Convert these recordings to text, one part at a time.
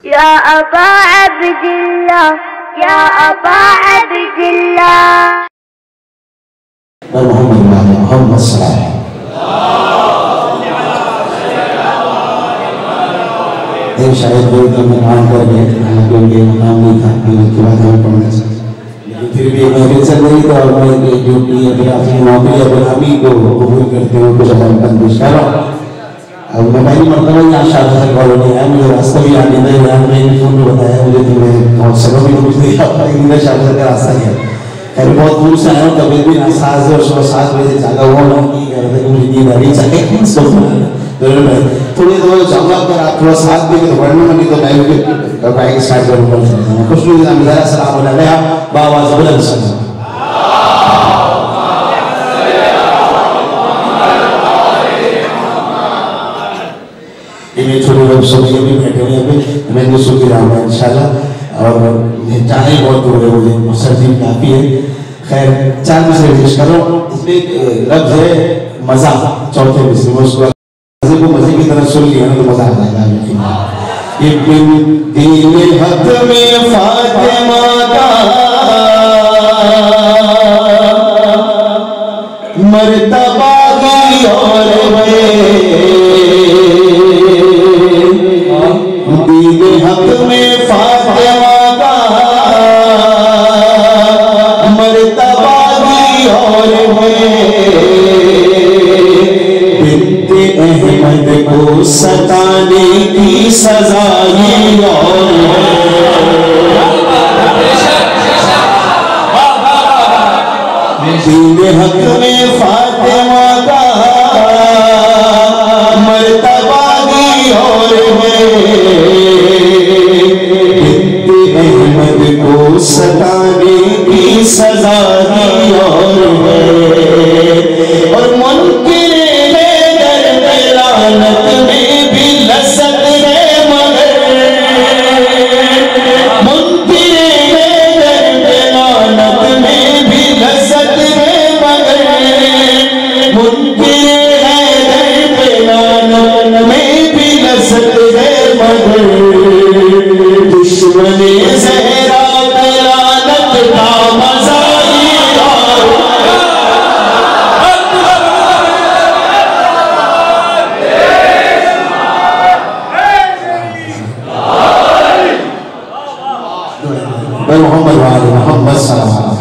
या अबा अब्दुल्लाह, या अबा अब्दुल्लाह। मोहम्मद सल्लल्लाहु अलैहि शायद कोई तो नाम कर गए, हालांकि उनके नाम नहीं था, उसके बाद हमें पढ़ना चाहिए। लेकिन फिर भी महफिल चल रही तो और मैं ड्यूटी या फिर अपनी नौकरी या गुलामी को कबूल करते हुए कुछ पेश कर रहा हूँ। अब मैं पहली मरतबा यहाँ शादी से कॉलोनी आया, मुझे रास्ता भी याद नहीं था, यहाँ मैंने फोन में बताया मुझे तो मैं बहुत सभी भी कुछ नहीं आता, लेकिन मैं शादी का रास्ता ही है। खैर बहुत दूर से आया हूँ, तभी भी ना 7 बजे जागा हुआ मैं की कर रहा था कि मुझे नींद आ रही चाहिए थोड़ी देर जाऊँगा, अगर आप थोड़ा साथ देंगे तो पढ़ने में, नहीं तो मैं भी बाइक स्टार्ट करूँगा। खुश सलाम बाबा जबरन ये छोटे लोग सब ये भी बैठे हुए हैं, मैं तो सुखी रहा हूँ इंशाल्लाह। और जाना ही बहुत दूर है, मुझे सर्दी काफ़ी है। खैर 4 मिसरे पेश कर रहा हूँ। इसमें लफ्ज़ है मज़ा, चौथे मिसरे में उसको मज़े को मज़े की तरह सुन लिया ना तो मज़ा आ जाएगा। ये दिल हक में फातिमा का मर्तबा की और दीन हक में फातिमा का मर्तबा की और बिन्ते अहमद को सताने की सजा ये और दीन हक में फातिमा का मर्तबा की और अहमद को सताने की सजा दी और मुनकिर है दर्द लानत में भी लसत है मगर मुनकिर है दर्द लानत में भी लसत है मगर मुनकिर है दर्द लानत में भी लसत है मगर दुश्मने ज़हरा लानत का मज़ा मोहम्मद वाले मोहम्मद सल्लल्लाहु अलैहि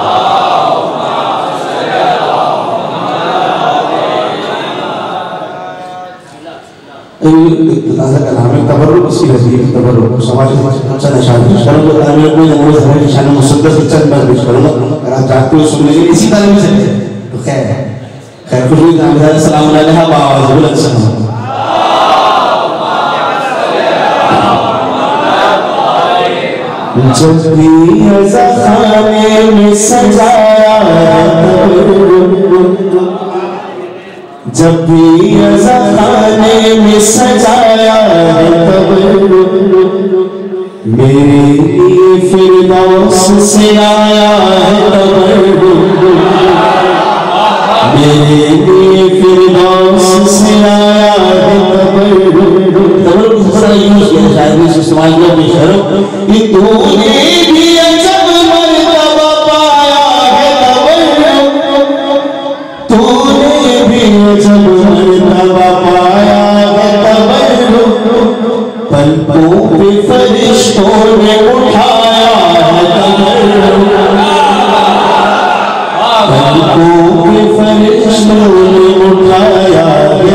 वसल्लम का नाम है तबर्रुक। इसकी वजह तबर्रुक समाज अच्छा निशान पेश करूँगा, तालीम कोई ना कोई हमारे निशान मुसद्दस चंद बार पेश करूँगा, अगर आप चाहते हो सुन लीजिए इसी तालीम से तो खैर खुशबू सलाम अलैहा बाज़ुल सलाम। जब भी ज़खाने में सजाया जब भी ज़खाने में सजाया मेरे लिए फिरदौस से आया मेरे लिए फिरदौस से आया तूने भी अजब मर्तबा पाया है तूने भी अजब मर्तबा पाया है पलकों पे फरिश्तों ने उठाया है पलकों पे फरिश्तों ने उठाया है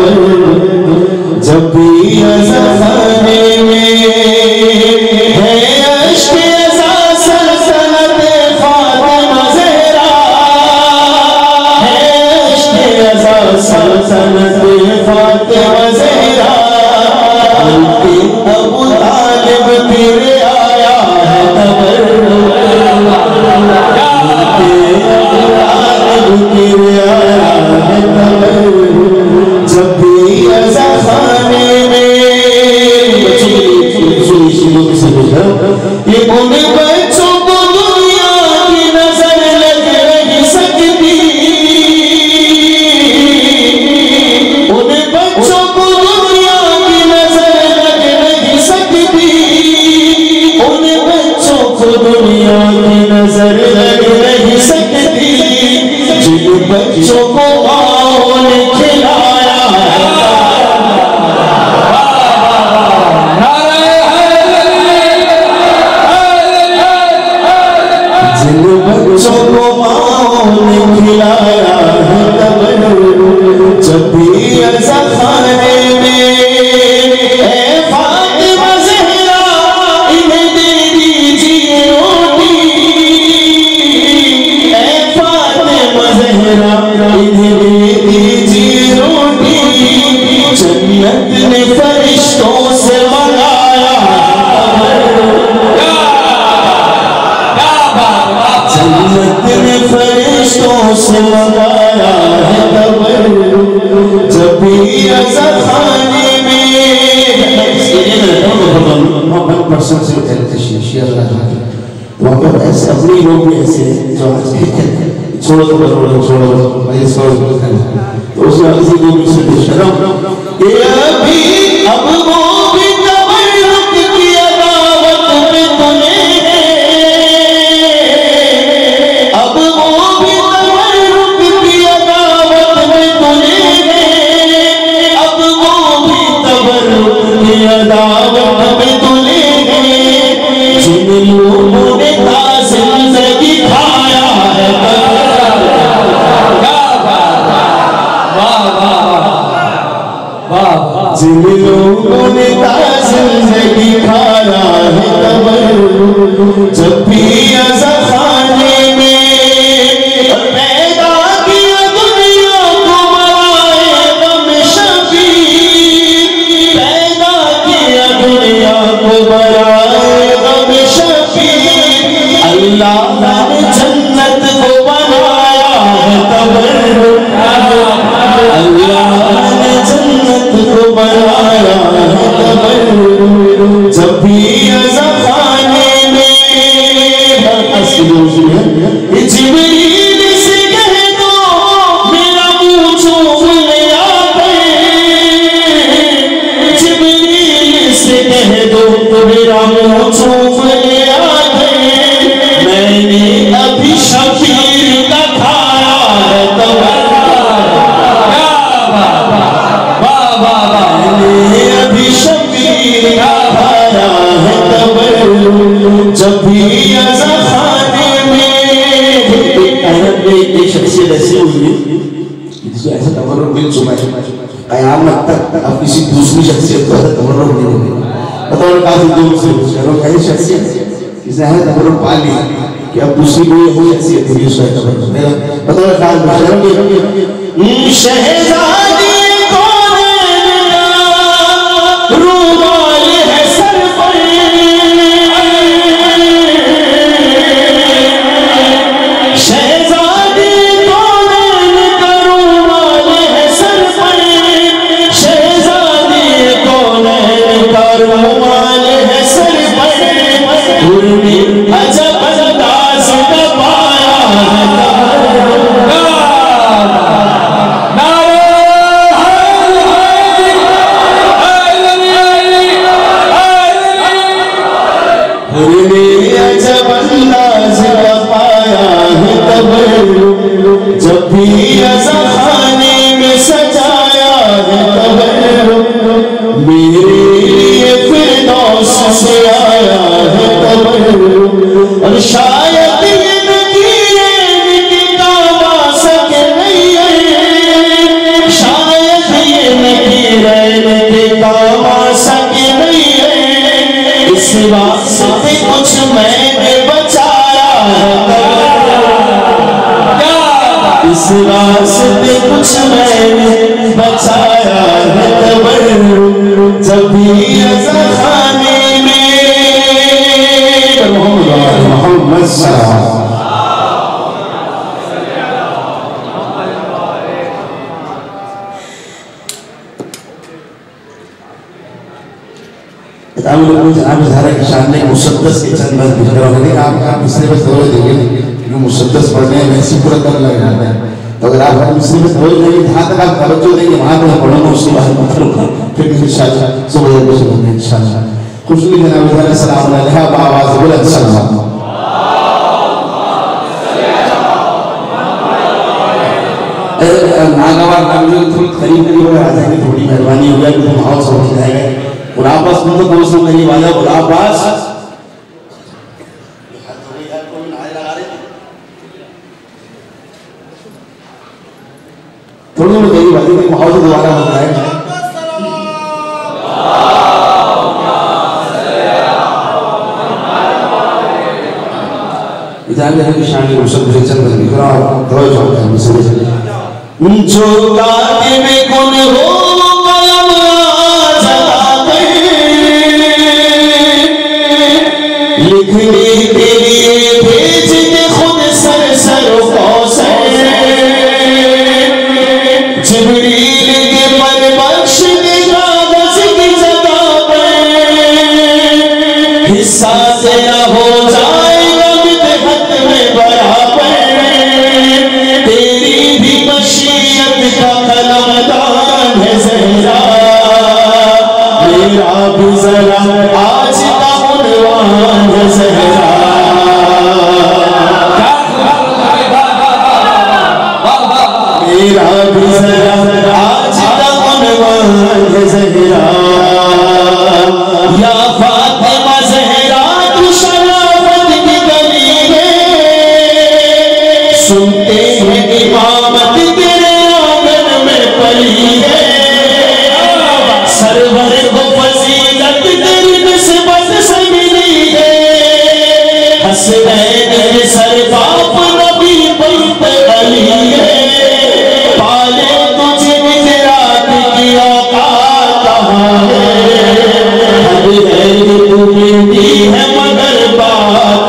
जब भी ज़माने में है अश्क अज़ा सल्तनत फातिमा ज़हरा है अश्क अज़ा सल्तनत फातिमा ज़हरा अबू तालिब फिर आया है तबर्रुक से मंगाया है तबर्रुक जब भी अज़खाने में। मोहम्मद पर्सन से शेयर रहा वहाँ पर ऐसे अपनी लोग भी ऐसे जो आज छोड़ो तो छोड़ो भाई छोड़ो तो उसने किसी को भी से शर्म ये अभी अब वो भी तबर्रुक की अदावत में तुले अब वो भी तबर्रुक की अदावत में तुले अब वो भी तबर्रुक की अदावत में तुले जिन लोगों ने जिंदगी खाया है जिन लोगों ने जिंदगी खाया है तबर्रुक जब भी अज़खाने में पैदा किया दुनिया को बनाए गम शफीक पैदा किया दुनिया को बनाए गम शफीक अल्लाह ने जन्नत को बनाया है तबर्रुक अल्लाह ने जन्नत को बनाया है तबर्रुक जब भी अज़खाने में जिब्रील से कह दो मेरा मुँह चूम लिया जिब्रील से कह दो मेरा मुँह चूम लिया मैंने अभी शफीर का खाया है मैंने अभी शफीर का खाया है तबर्रुक जब भी अज़खाने में। एक शख्सियत ऐसी हुई जिसको ऐसा तबर्रुक मिल चुका है क़यामत तक अब किसी दूसरी शख्सियत को ऐसा तबर्रुक नहीं मिलेगा। बताओ काफी दूर से कई शख्सियत इसने है तबर्रुक पा ली कि अब दूसरी कोई शख्सियत है उसका तबर्रुक मेरा बताओ शहज़ादी रूमाल है सर पर शहज़ादी कौन का रूमाल है सर पर शहज़ादी कौन का रूमाल है सर पर अजब अंदाज़ का पाया है जब भी अज़खाने में सजाया है तबर्रुक मेरे लिए फिरदौस से आया है तबर्रुक और शायद ये नकीरें के काम आ सके नहीं शायद ये नकीरें के काम आ सके नहीं इस वास्ते कुछ मैंने बचाया है इस वास्ते कुछ मैंने बचाया है तबर्रुक जब भी अज़खाने में। मोहम्मद जनाब ज़हरा की शान ने मुसद्दस के चंद बार गुजरा होने आप मिसरे में दो देंगे जो मुसद्दस पढ़ने में ऐसी पूरा कर लग जाता है तो अगर आप मिसरे में दो देंगे जहाँ तक आप तवज्जो देंगे वहाँ तक पढ़ूंगा उसके बाद मत रुका फिर इंशाअल्लाह सुबह कुछ होंगे इंशाअल्लाह खुशली जनाब ज़हरा सलाम अलैहा बावाज़ बुलंद सलाम नागवार नागरिक थोड़ी करीब हो रहा था कि थोड़ी मेहरबानी हो गया कि माहौल समझ जाएगा गुलाबास में तो कौन सा करीब आया गुलाबास थोड़ी थोड़ी करीब आती है माहौल से दोबारा हो जाए इधर की शान की मुसद्दस से चल रही है तो जो मिसरे जो कातिब कुन हो कलम जलाते लिखने के लिए भेज दे खुद सर सर कौसर हिस्सा तेरा हो जाएगा मिदहत में बराबर, तेरी भी मशीयत का कलमदान है ज़हरा, मेरा भी ज़रा आज का उन्वान है ज़हरा, मेरा भी ज़रा आज का उन्वान है ज़हरा, या फातिमा ज़हरा तू शराफत की गली है, सुनते हैं इमामत तेरे आंगन में पली है, सरवर को फजीलत तेरी निस्बत से मिली है, हसनैन के सर बाप नबी पंत अली है, पाले तुझे गुजरात की औकात कहाँ है, तू बेटी है मगर बाप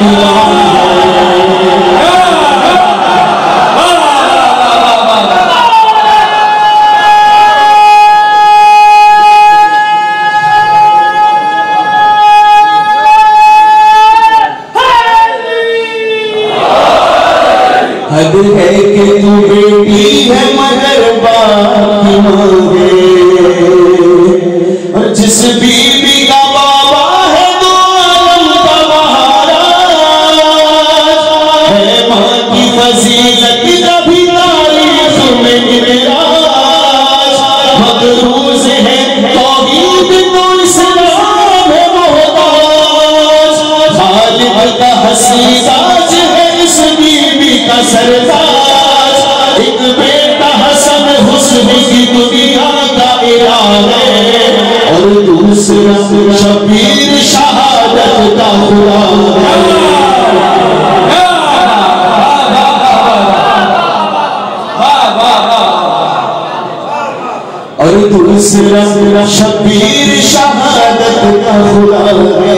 हद है कि तू बेटी है मगर बाप मांगे, और जिस बीबी का बाबा है तो आलम का महाराज है, माँ की फजीलत कभी तारीफ में गिराज, मकरूज है तौहीद तो इस्लाम है मोहताज, खालिक का हसी ताज है इस बीबी का सरताज, एक बेटा हसन हुस्न की दुनिया का इरादा है, और दूसरा शबीर शहादत का खुदा है, और दूसरा शबीर शहादत का खुदा है।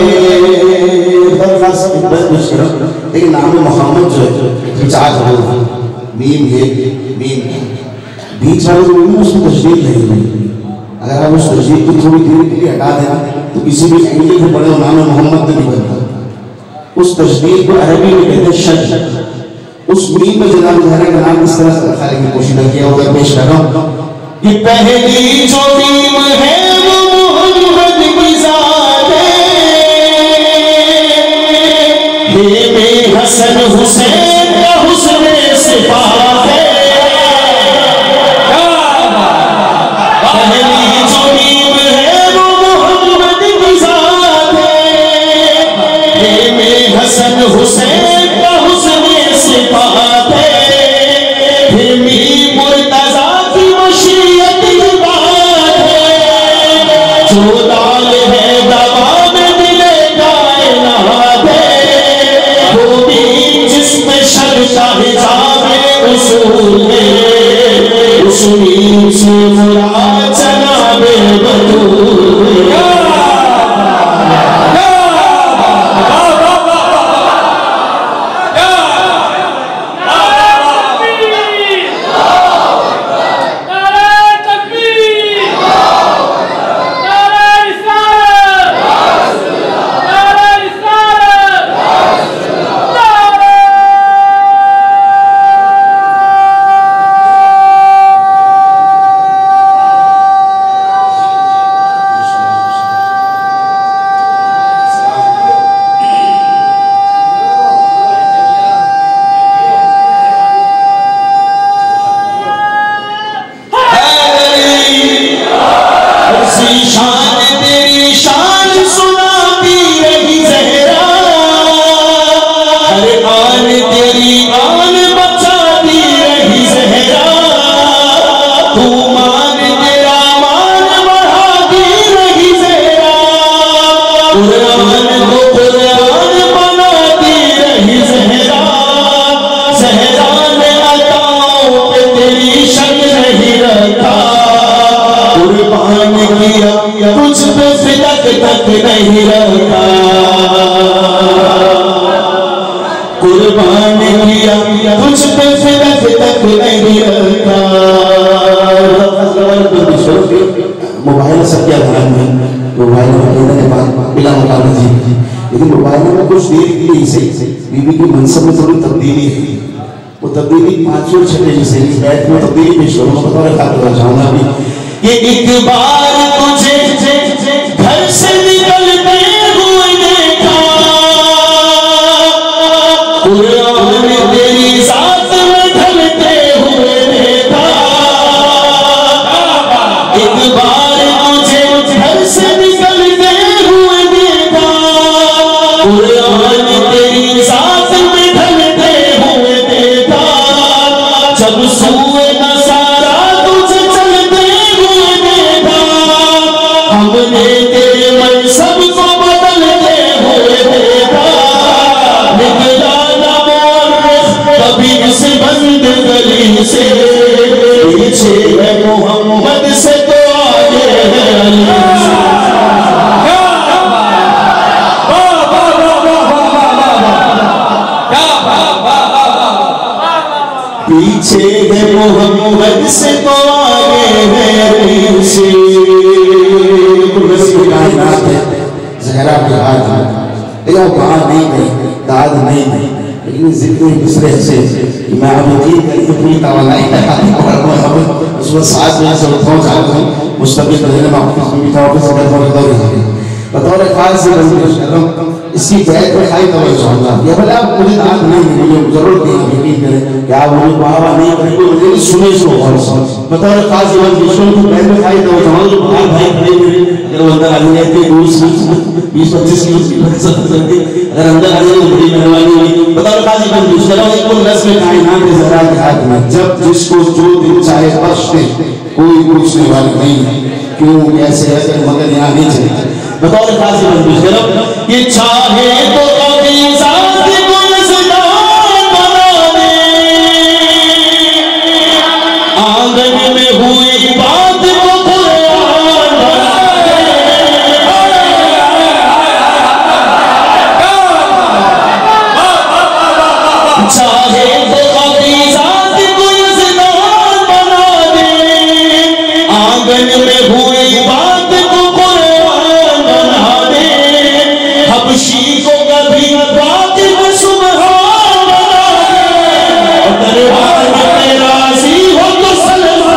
लेकिन नाम मोहम्मद जो है चार मीम है, मीम बीच वाले जो मीम उसमें तशरीफ नहीं हुई, अगर आप उस तशरीफ को थोड़ी देर के लिए हटा देना तो किसी भी एंगल से बड़े नाम मोहम्मद नहीं बनता। उस तशरीफ को अरबी में कहते हैं शद। उस मीम में जनाब ज़हरा का नाम इस तरह से रखने की कोशिश किया होगा, पेश कर रहा हूँ कि पहली जो मीम है वो मोहम्मद की ज़ात है, में हसन हुसैन का हुस्न सिफात है, पहली जो मीम है वो मोहम्मद की ज़ात है, में हसन हुसैन का हुस्न सिफात है, फिर मीम मुर्तज़ा की मशीयत की बात है, जो दाल है दवा में दिले कायनात है, जिसमें शर का हिजाब उसूल है, उस मीम से मुराद जनाबे बतूल है। तक नहीं रखा, कुर्बान किया तुझ पे फिरक तक नहीं रखा। मोबाइल सब क्या ध्यान में, मोबाइल के बाद बिला मुकाबला जी लेकिन मुबाइना में कुछ देर के लिए सही बीबी की मनसब में थोड़ी तब्दीली है। वो तब्दीली 5 और 6 जैसे इस बैठ में तब्दीली पेश करूँ मैं बता रखा चाहूँगा अभी। ये एक बार तुझे घर से निकलते हुए देखा, कुरान तेरी साथ में ढलते हुए देखा। एक बार तुझे घर से निकलते हुए देखा, कुरान तेरी साथ में ढलते हुए देखा। जब सूए नसारा तुझे चलते हुए देखा, हमने तेरे मनसब को बदलते हुए देखा। निकला ना मोर्रख कभी इस बंद गली से, पीछे है मोहम्मद से तो आगे है अली से। पीछे है मोहम्मद से तो आगे है अली से। कायनात है ज़हरा के हाथ में, लेकिन वो कहा नहीं गई दाद नहीं गई, लेकिन जिक्र दूसरे से मैं अब यकीन करी तो पूरी तवानाई है उसमें 7 बजे से उठाऊँ चाहता हूँ मुस्तक़िल बदलने में ऑफिस में भी था, ऑफिस में बतौर खास इसकी बैठ में खाई तवज्जो होगा। ये भले आप मुझे दाद नहीं, मुझे जरूरत नहीं है यकीन करें कि आप मुझे वाह नहीं करेंगे, मुझे सुने इसको और सुन बतौर खास विषयों की बैठ में खाई तवज्जो होगा। भाई भाई खड़े अगर अंदर आ जाए तो 20-25 की अगर अंदर आ जाए तो बड़ी मेहरबानी हुई। बतौर खास विषयों नस्ल कायनात के ज़हरा के हाथ में, जब जिसको जो दिल चाहे बख्श दे, कोई पूछने वाला नहीं है क्यों कैसे है मगर यहाँ नहीं चले। बतौर खास ये चाहे तो कभी साथ गुलज़ार बना दे, आंगन में हुई बात को कुरान बना दे। चाहे तो कभी साथ गुलज़ार बना दे, आंगन में हुई बात को कुरान बना दे। हबशी को कभी बात में सुबहान बना दे, दरबार में राज़ी हो तो सलमान।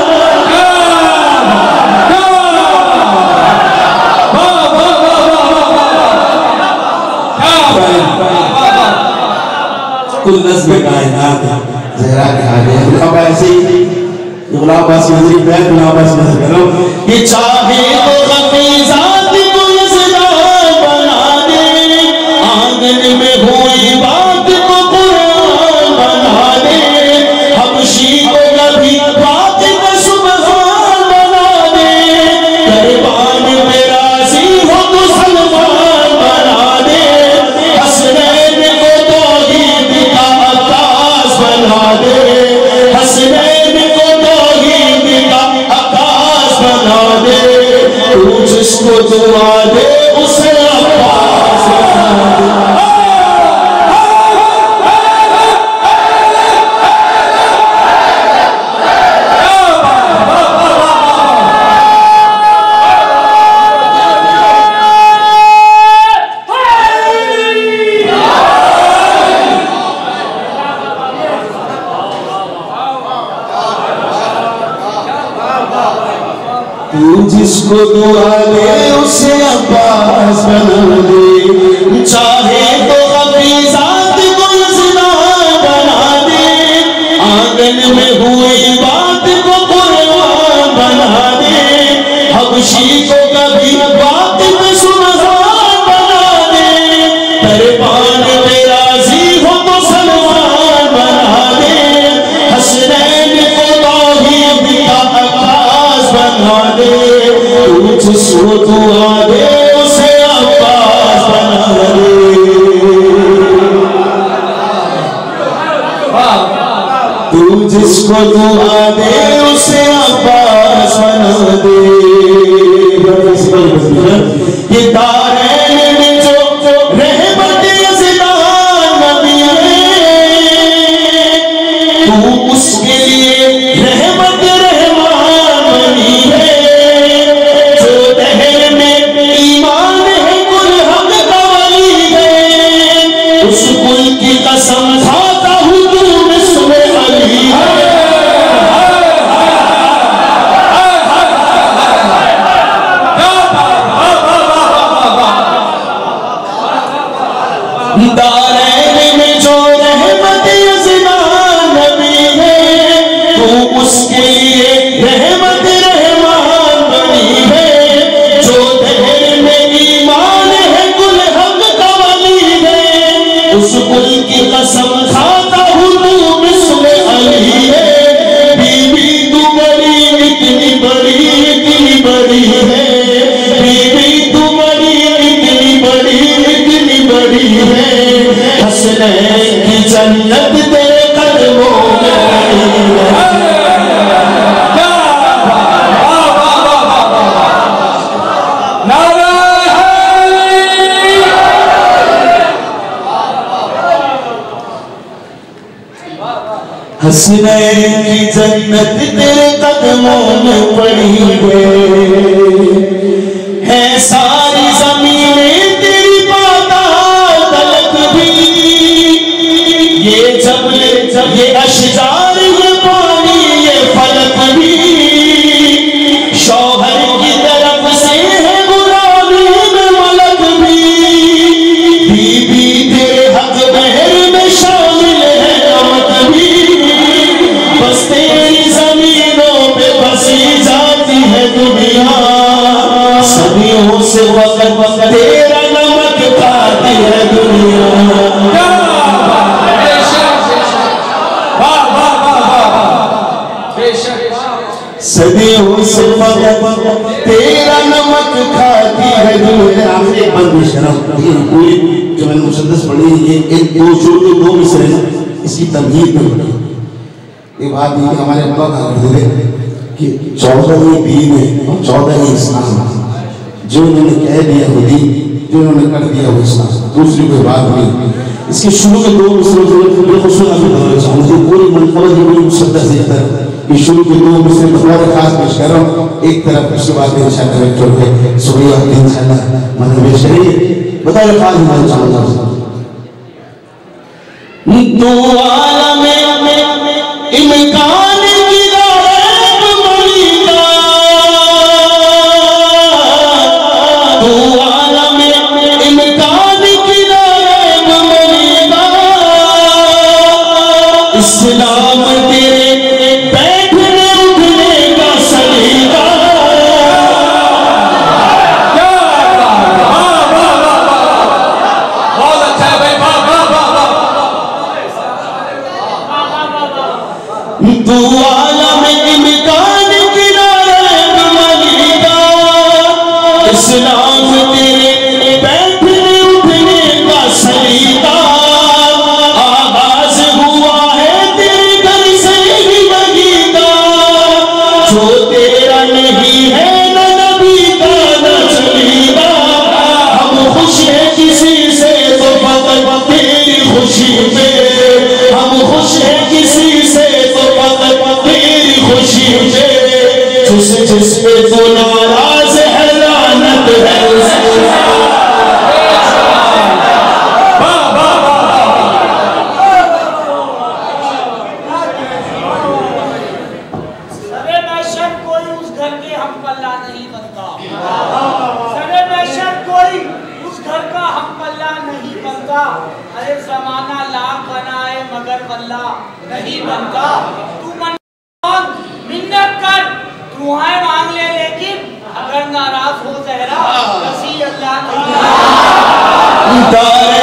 कुल नस्ल कायनात ज़हरा के आगे अब ऐसे ही गुलाब बासी नजरी बैठ गुलाब बासी नजर करो। ये चाहे तो कभी ज़ात को यज़दार बना दे, आंगन में हुई बात को कुरान बना दे। हबशी को कभी बात में सुबहान बना दे, दरबार में राज़ी हो तो सलमान बना दे। हसनैन को तौहीद का अब्बास बना दे, हसनैन को तौहीद का अब्बास बना दे। तू जिसको दुआ दे उसे अब्बास बना दे। तू जिसको दुआ दे उसे अब्बास बना दे। चाहे तो कभी ज़ात गुलज़ार बना दे, आंगन में हुई बात को कुरान बना दे। हबशी को कभी बात में सुबहान बना दे, दरबार में राज़ी हो तो सलमान बना दे। हसनैन को तौहीद का अब्बास बना दे। तू जिसको दुआ दे उसे अब्बास बना दे। तू जिसको दुआ दे उसे अब्बास बना दे। ये दारैन में जो रहमत यज़दान नबी है, तू उसके लिए रहमत रहमान बनी है। जो दहर में ईमान है कुल हक का वली दारैन में जो रहमत अज़नान नबी है, तू उसके लिए रहमत रहमान बनी है। जो दहर में ईमान है गुल हक का वली है, उस गुल की कसम खाता हूँ तू मिस्ले अली है। बीबी तू बड़ी इतनी बड़ी इतनी बड़ी है, बीबी तू बड़ी इतनी बड़ी इतनी बड़ी है। हसनैन की जन्नत तेरे कदमों में पड़ी है। हसनैन की जन्नत तेरे कदमों में पड़ी है सारी ज़मीनें तेरी पाताल तलक भी। ये जबल ये अशजार ये पानी ये फलक भी, शौहर की तरफ से है गुलामी में मलक भी। बीबी तेरे हक बहर में शामिल है अमत भी। बस तेरी जमीनों पे बसी जाती है दुनिया, सदियों से वक्त तेरा नमक खाती है दुनिया। सदियों से वक्त तेरा नमक खाती है दुनिया। आखिरी एक बंद शरम पूरी जो मैंने मुसद्दस पढ़ी, ये एक दो शुरू के दो मिसरे हैं, इसकी तमहीद में पढ़ी। एक बात ये हमारे अब्बा कहा करते थे कि 14वीं दीन है और 14वीं इस्लाम। जो उन्होंने कह दिया वो दीन, जो उन्होंने कर दिया वो इस्लाम, दूसरी कोई बात नहीं। इसके शुरू के दो मिसरे पूरी मनकबत की पूरी मुसद्दस एक तरफ, ये शुरू के दो मिसरे बतौर खास पेश कर रहा हूँ एक तरफ, उसके बाद इंशाअल्लाह छोड़ के सुबह इंशाअल्लाह मतलब शरीर बताओ खास इंशाअल्लाह। दो आलम इम्कान की रैब मरीदा, दो आलम इम्कान की रैब मरीदा। इस्लाम तेरे बैठने उठने का सलीका। बहुत अच्छा है भाई, वाह वाह वाह वाह। दो आलम इम्कान की रैब मरीदा, इस्लाम तेरे बैठने उठने का सलीका। आगाज हुआ है तेरे घर से ही बगीदा, जो तेरा नहीं है न नबी का न चलीदा। हम खुश हैं किसी से तो फकत तेरी खुशी में, हम खुश हैं किसी से तो फकत तेरी खुशी में। जिस पे तो नाराज है लानत है उसकी। कोई उस घर के हम पल्ला नहीं बनता, सरे बेशक कोई उस घर का हम पल्ला नहीं बनता। अरे जमाना लाख बनाए मगर पल्ला नहीं बनता। तू मिन्नत कर दुआएं मांग ले, लेकिन अगर नाराज हो जहरा रसी अल्लाह नहीं।